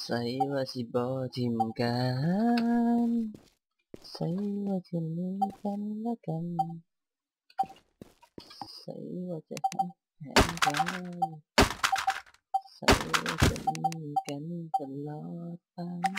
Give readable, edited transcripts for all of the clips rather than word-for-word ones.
ใส่ว่าสิบ่ทิมกันใส่ว่าจะมีกันและกันใส่ว่าจะแหงกันใส่ว่าจะมีกันตลอดไป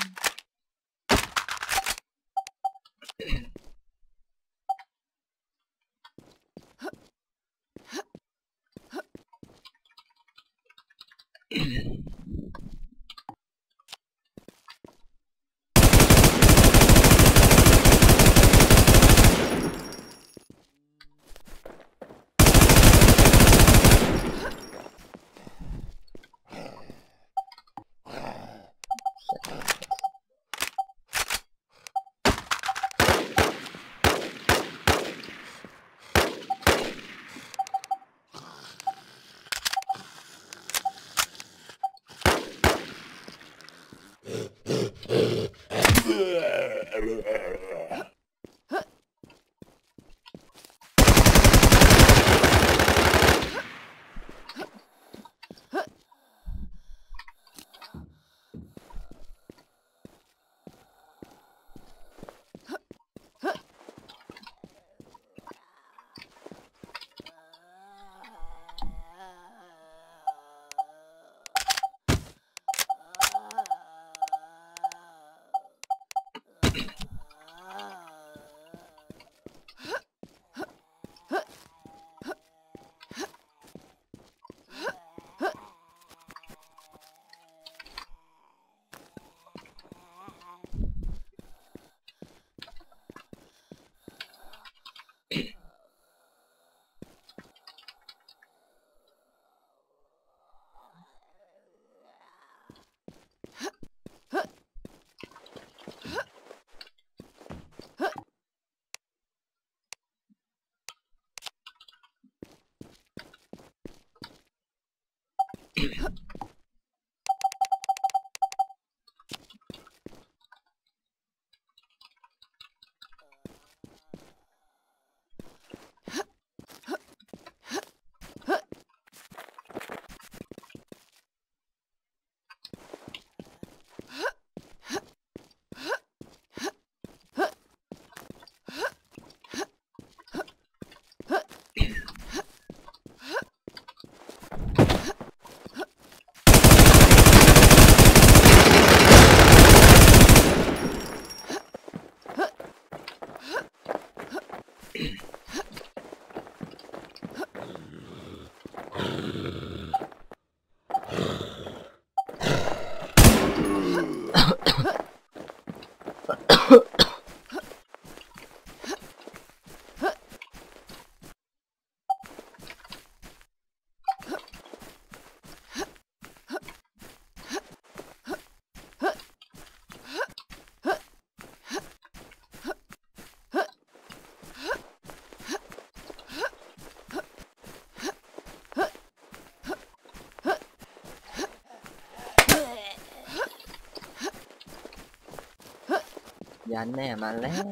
ยันแม่มาแล้ว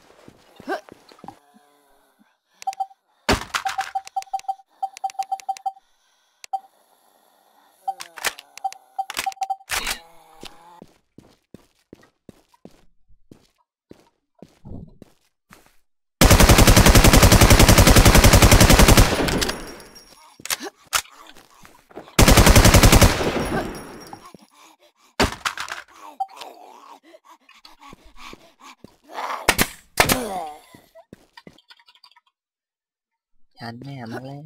ยันแม่มาแล้ว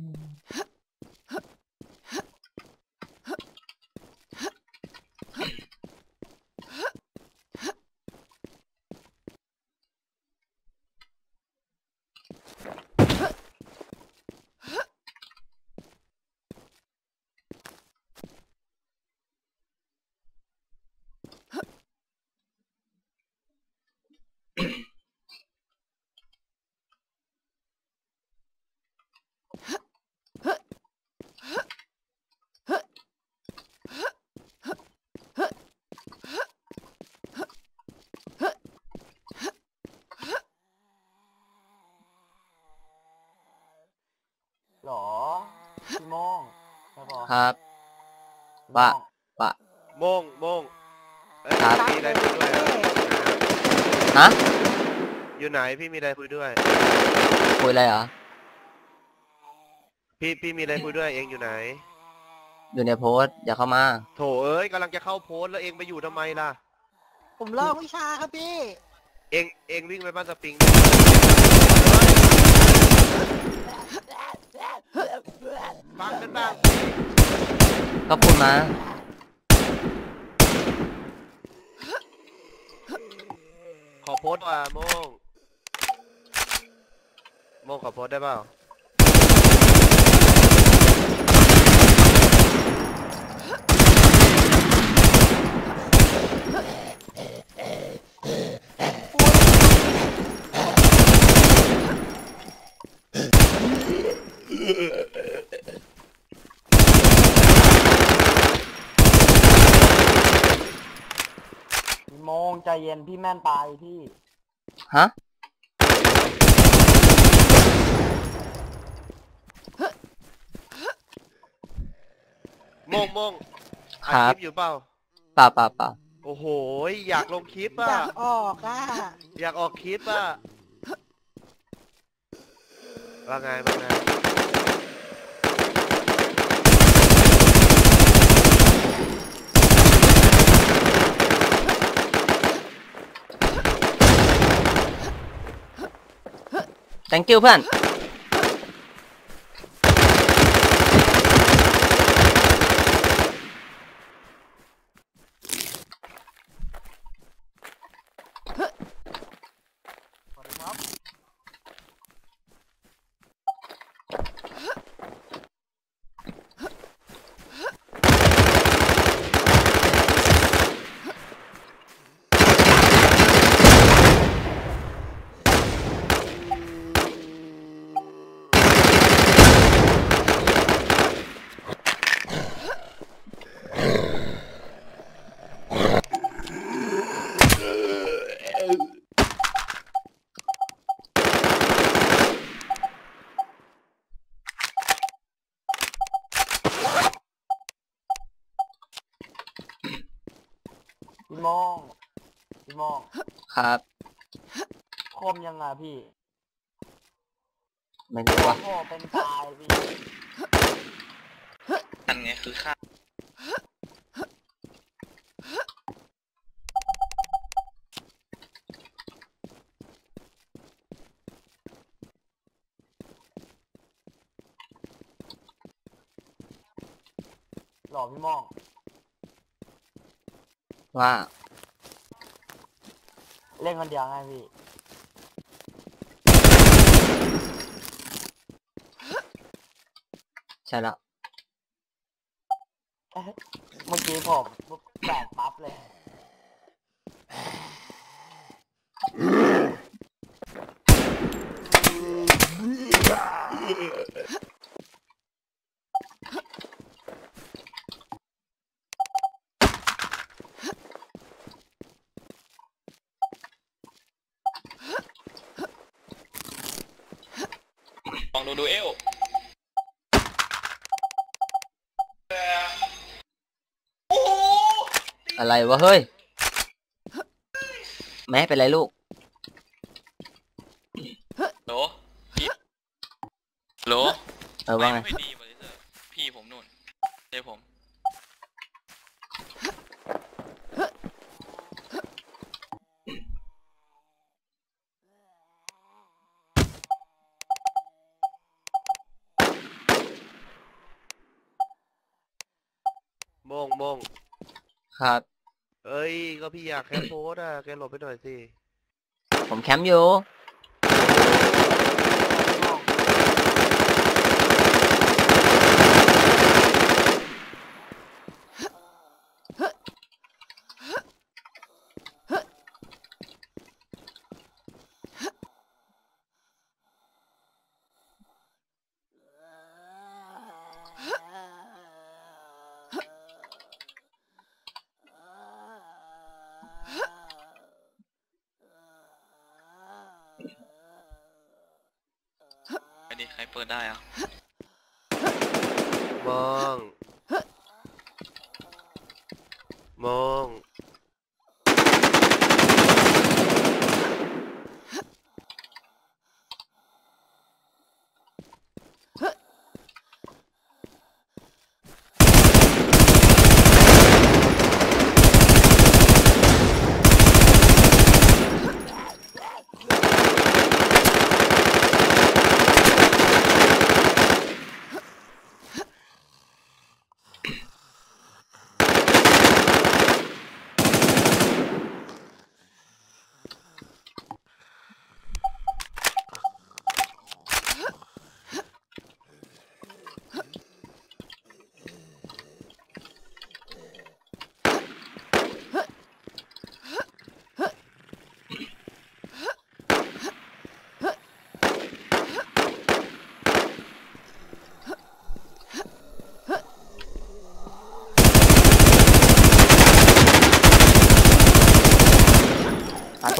หรอพี่โมงใช่ปะครับโมปะงปะโมงครับมีอะไรคุยด้วยอะฮะอยู่ไหนพี่มีอะไรคุยด้วยคุยอะไรเหรอพี่มีอะไรคุยด้วยเองอยู่ไหนอยู่ในโพสต์อย่าเข้ามาโถเอ้ยกำลังจะเข้าโพสต์แล้วเองไปอยู่ทำไมล่ะผมลอกวิชาครับพี่เองวิ่งไปบ้านสปริงฟังกันบ้างสิก็พูดมาขอโพสต์ว่าโมงขอโพสต์ได้เปล่าพี่โมงใจเย็นพี่แม่นตายพี่ฮะโมงคอัดรัคบลิปอยู่เปล่าเปล่าโอ้โหอยากลงคลิปออ่ะยากออกอ่ะอยากออกคลิปอ่ะว่าไง thank you เพื่อนสวัสดีครับ พี่โมงครับคมยังไงพี่ไม่รู้ว่าโอ้เป็นตายพี่นั่นไงคือค่าหล่อพี่โมงว่าเล่นคนเดียวไงพี่ใช่แล้วเมื่อกี้ผมแตกปั๊บเลยลองดูเอลอะไรวะเฮ้ย แม่เป็นไรลูกโหลพี่โหลว่าไงไม่ดีบริษัทพี่ผมนู่นเดี๋ยวผมโมงครับเอ้ยก็พี่อยากแคปโพสต์อ่ะแกหลบไปหน่อยสิผมแคมป์อยู่ไอ้ดิใครเปิดได้อ่ะมอง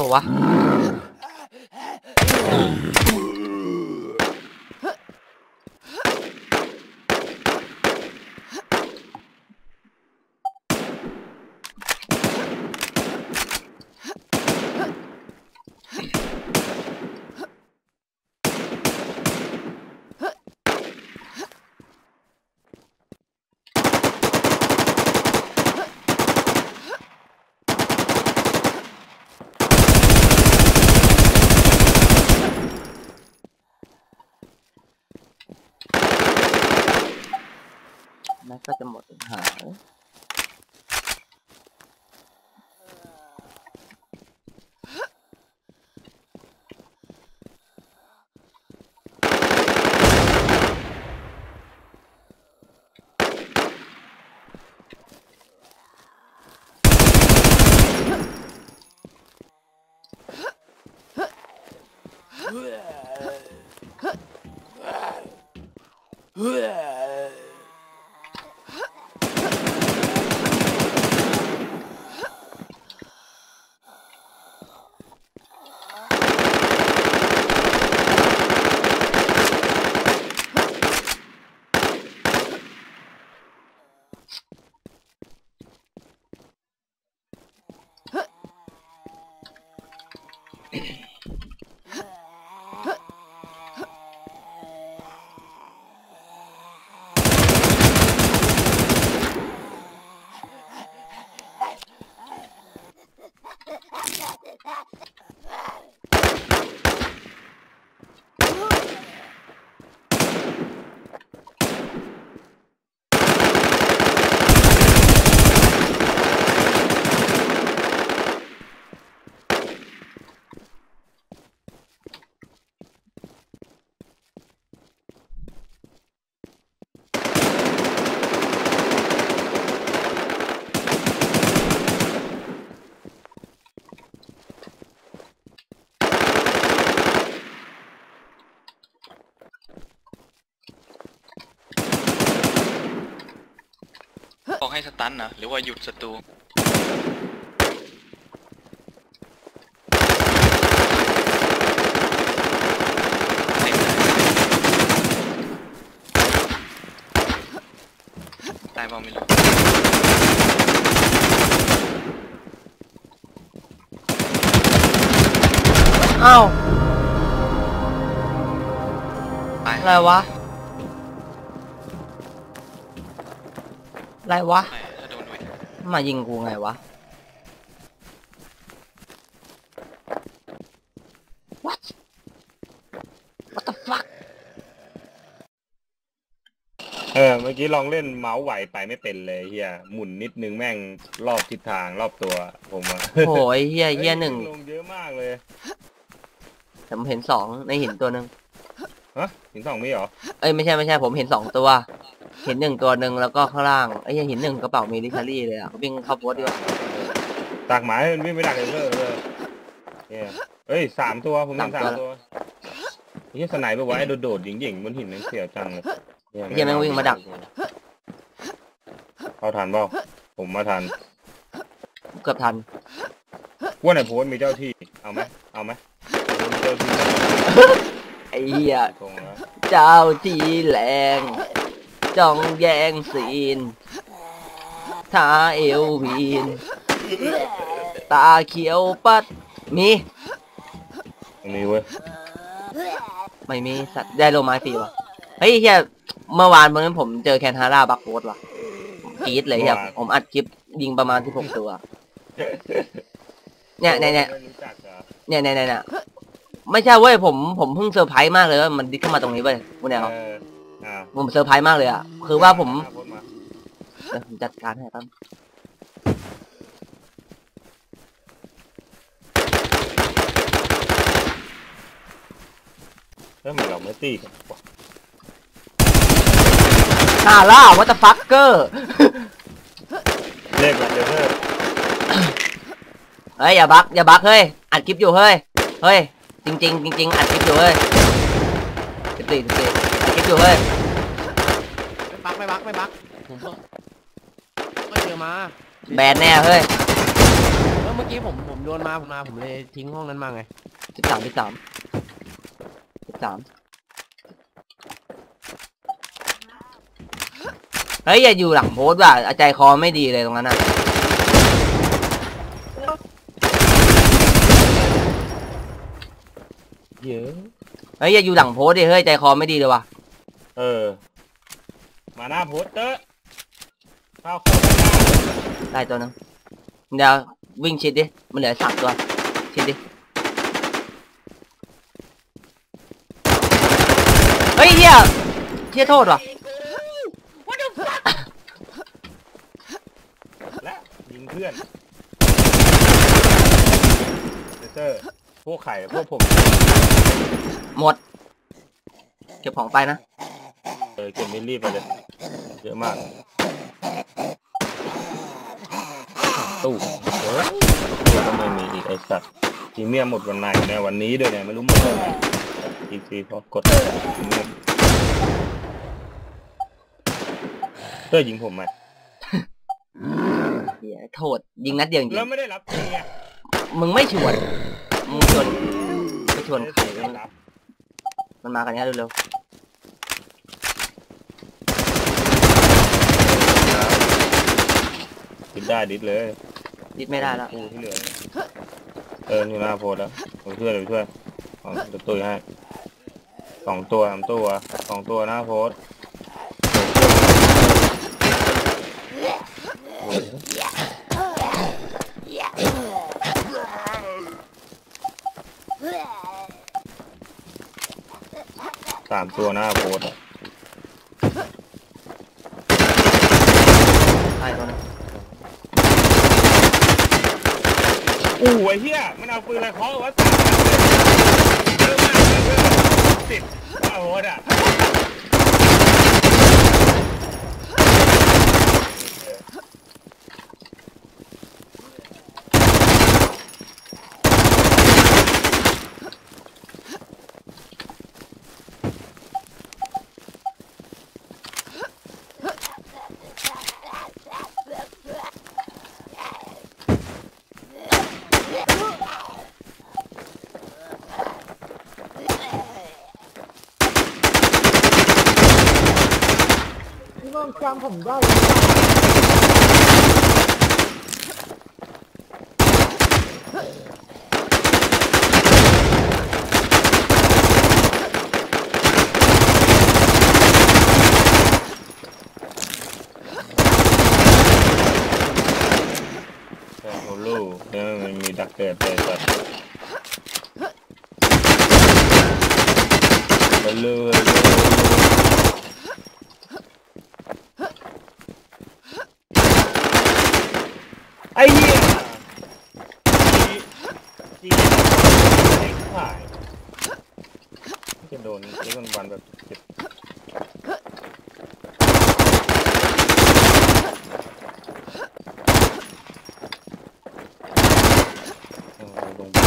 วะแม็กก็จะหมดหาบอกให้สตันนะหรือว่าหยุดศัตรูตายเปล่าไม่รู้อ้าวตายอะไรวะอะไรวะไม่ถ้าโดนด้วยมายิงกูไงวะ What the fuck เมื่อกี้ลองเล่นเมาส์ไหวไปไม่เป็นเลยเฮียหมุนนิดนึงแม่งรอบทิศทางรอบตัวผมอะโหยเฮียหนึ่งลงเยอะมากเลยผมเห็นสองในหินตัวหนึ่งฮะหินสองมีเหรอเอ้ยไม่ใช่ผมเห็นสองตัว เห็นหนึ่งตัวหนึ่งแล้วก็ข้างล่างไอ้เหี้ยเห็นหนึ่งกระเป๋ามิลิเทอรี่เลยอ่ะวิ่งเข้าโพสต์ดีกว่าตากหมายมันวิ่งไม่ดักเลยเลยเนี่ยเอ้ย3 ตัวผมเห็น3 ตัวเฮียสไนเปอร์ไว้โดดๆหยิ่งๆบนหินนั่นเสียวจังเลยเฮียแม่งวิ่งมาดักเอาทันเปล่าผมมาทันเกือบทันว่าในโพสต์มีเจ้าที่เอาไหมมีเจ้าที่ไอ้เหี้ยตรงแล้วเจ้าที่แรงจ้องแย่งซีนท้าเอววีนตาเขียวปัดมีเว้ยไม่มีสัตว์ได้โลไม้ฟรีวะเฮ้ยเฮียเมื่อวานวันนั้นผมเจอแคนทาร่าบักโพสว่ะกรี๊ดเลยเฮียผมอัดคลิปยิงประมาณ16 ตัวเนี่ยไม่ใช่เว้ยผมเพิ่งเซอร์ไพรส์มากเลยว่ามันดิ๊กเข้ามาตรงนี้เว้ยคุณแนวผมเซอร์ไพรส์มากเลยอ่ะคือว่าผมจัดการให้ครับแล้วทำไมเราไม่ตีกันวะฮาร่าวัตฟักเกอร์เลขอะไรเด้อเฮ้ยอย่าบักเฮ้ยอัดคลิปอยู่เฮ้ยจริงอัดคลิปอยู่เฮ้ย14อัดคลิปอยู่เฮ้ยไม่บักผมก็เจอมาแบนแน่เฮ้ยมเมื่อกี้ผมโดนมาผมเลยทิ้งห้องนั้นมาไง 13เฮ้ยอย่าอยู่หลังโพสต์ว่ะใจคอไม่ดีเลยตรงนั้นน่ะเยอะเฮ้ยอย่าอยู่หลังโพสต์ดิเฮ้ยใจคอไม่ดีเลยว่ะมาหน้าโพสเตอร์เข้าได้ตัวนึงเดี๋ยววิ่งชิดดิมันเหลือ3ตัวชิดดิเฮ้ยเหี้ยโทษว่ะและยิงเพื่อนเตอร์พวกไข่พวกผมหมดเก็บของไปนะเก็บมิลลี่ไปเลยเยอะมากตู้ก็ไม่มีอีกไอสัตว์พรีเมียมหมดวันไหนเนี่ยวันนี้ด้วยเนี่ยไม่รู้หมดวันไหนอีกทีพอกดพรีเมียมเตอร์ยิงผมไหมเหี้ยโทษยิงนัดเดียวจริแล้วงไม่ได้รับจริงอ่ะมึงไม่ชวนมึงชวนไม่ชวนใครไม่ได้รับมันมากันเนี้ยเร็วดิดได้ดิดเลยๆดิดไม่ได้แล้วกูที่เหลืออยู่หน้าโพสแล้วผมช่วยจะตุยให้2 ตัว3 ตัว2 ตัวหน้าโพส3 ตัวหน้าโพสใช่ตัวนึงไอ้เหี้ยมันเอาปืนอะไรเคาะวะเยอะมากเลย10หน้าโพสอ่ะโอ้ลูกเนี่ยมันมีดักเกิดไปสัตว์ไปเลยไอ้เหี้ยจีไอ้ข่ายจะโดนไอ้วันแบบเจ็บลง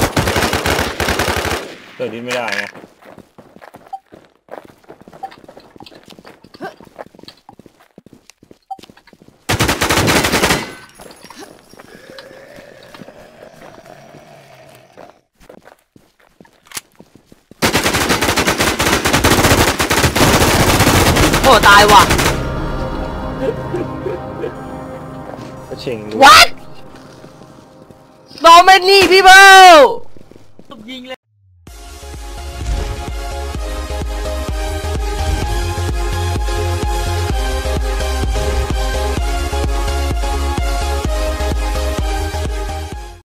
เกิดดิ้นไม่ได้ไงโอ้ตายว่ะก็เชิงรู้ What so many people